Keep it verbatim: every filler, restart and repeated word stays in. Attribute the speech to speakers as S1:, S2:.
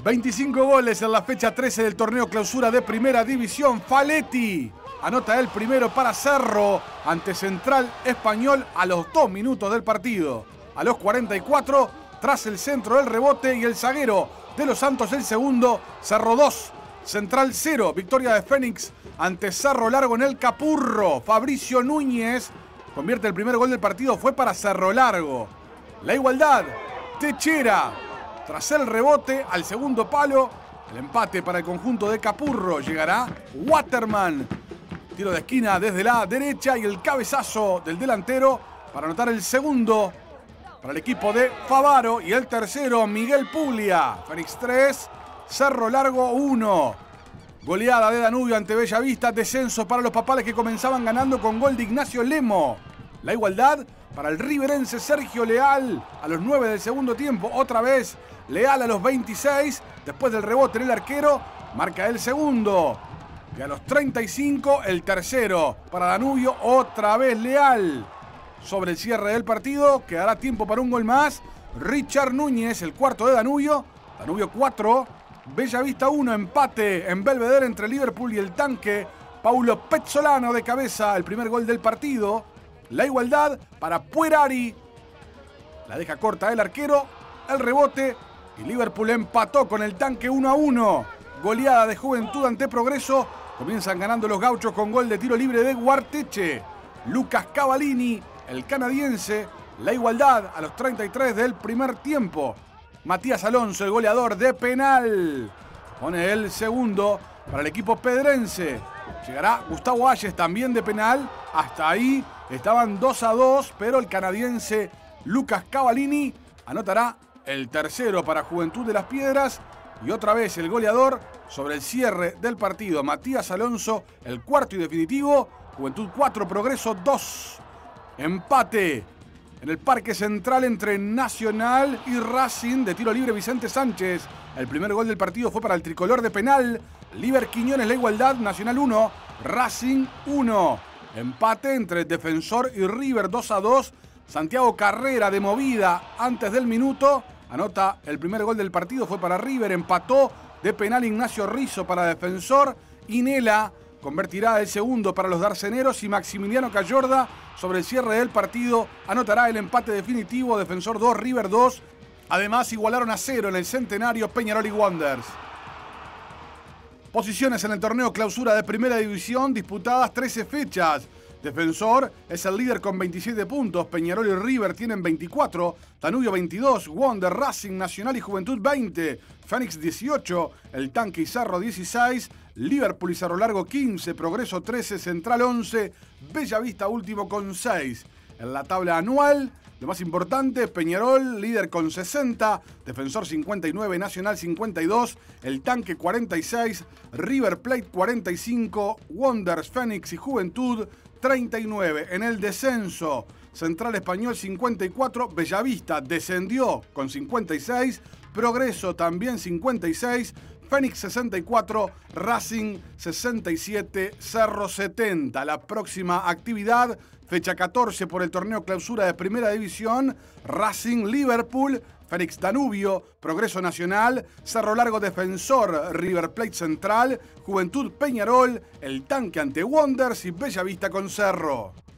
S1: veinticinco goles en la fecha trece del torneo clausura de Primera División. Faletti anota el primero para Cerro ante Central Español a los dos minutos del partido. A los cuarenta y cuatro, tras el centro del rebote y el zaguero de los Santos el segundo, Cerro dos, Central cero. Victoria de Fénix ante Cerro Largo en el Capurro. Fabricio Núñez convierte el primer gol del partido, fue para Cerro Largo. La igualdad, Techera. Tras el rebote al segundo palo, el empate para el conjunto de Capurro. Llegará Waterman. Tiro de esquina desde la derecha y el cabezazo del delantero para anotar el segundo para el equipo de Favaro. Y el tercero, Miguel Puglia. Fénix tres, Cerro Largo uno. Goleada de Danubio ante Bellavista. Descenso para los papales que comenzaban ganando con gol de Ignacio Lemo. La igualdad para el riverense Sergio Leal a los nueve del segundo tiempo. Otra vez Leal a los veintiséis. Después del rebote en el arquero, marca el segundo. Y a los treinta y cinco, el tercero para Danubio. Otra vez Leal. Sobre el cierre del partido, quedará tiempo para un gol más. Richard Núñez, el cuarto de Danubio. Danubio cuatro, Bellavista uno. Empate en Belvedere entre Liverpool y el Tanque. Paulo Pezzolano de cabeza, el primer gol del partido. La igualdad para Puerari. La deja corta el arquero. El rebote. Y Liverpool empató con el Tanque uno a uno. Goleada de Juventud ante Progreso. Comienzan ganando los gauchos con gol de tiro libre de Guarteche. Lucas Cavallini, el canadiense. La igualdad a los treinta y tres del primer tiempo. Matías Alonso, el goleador de penal. Pone el segundo para el equipo pedrense. Llegará Gustavo Ayes también de penal. Hasta ahí estaban dos a dos, pero el canadiense Lucas Cavallini anotará el tercero para Juventud de las Piedras. Y otra vez el goleador sobre el cierre del partido, Matías Alonso, el cuarto y definitivo. Juventud cuatro, Progreso dos. Empate en el Parque Central entre Nacional y Racing. De tiro libre Vicente Sánchez. El primer gol del partido fue para el tricolor de penal. Liber Quiñones, la igualdad. Nacional uno, Racing uno. Empate entre Defensor y River dos a dos. Santiago Carrera de movida antes del minuto. Anota el primer gol del partido, fue para River. Empató de penal Ignacio Rizzo para Defensor. Inela convertirá el segundo para los darceneros. Y Maximiliano Cayorda sobre el cierre del partido anotará el empate definitivo. Defensor dos, River dos. Además igualaron a cero en el Centenario Peñarol y Wanderers. Posiciones en el torneo clausura de Primera División, disputadas trece fechas. Defensor es el líder con veintisiete puntos. Peñarol y River tienen veinticuatro. Danubio veintidós. Wander, Racing, Nacional y Juventud veinte. Fénix dieciocho. El Tanque y Cerro dieciséis. Liverpool y Cerro Largo quince. Progreso trece. Central once. Bellavista último con seis. En la tabla anual, lo más importante, Peñarol líder con sesenta. Defensor cincuenta y nueve. Nacional cincuenta y dos. El Tanque cuarenta y seis. River Plate cuarenta y cinco. Wanderers, Fénix y Juventud treinta y nueve. En el descenso, Central Español cincuenta y cuatro, Bellavista descendió con cincuenta y seis, Progreso también cincuenta y seis, Fénix sesenta y cuatro, Racing sesenta y siete, Cerro setenta. La próxima actividad, fecha catorce por el torneo clausura de Primera División, Racing Liverpool, Fénix Danubio, Progreso Nacional, Cerro Largo Defensor, River Plate Central, Juventud Peñarol, el Tanque ante Wanderers y Bellavista con Cerro.